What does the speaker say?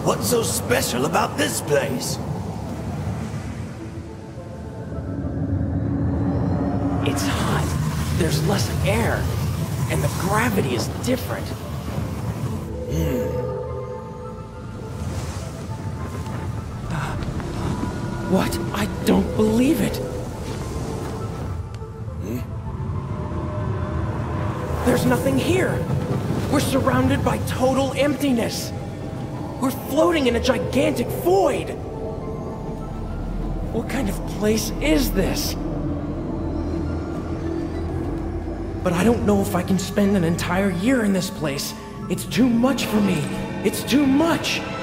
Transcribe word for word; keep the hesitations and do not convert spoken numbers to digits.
What's so special about this place? It's hot. There's less air. And the gravity is different. What? I don't believe it. Hmm? There's nothing here. We're surrounded by total emptiness. We're floating in a gigantic void. What kind of place is this? But I don't know if I can spend an entire year in this place. It's too much for me. It's too much.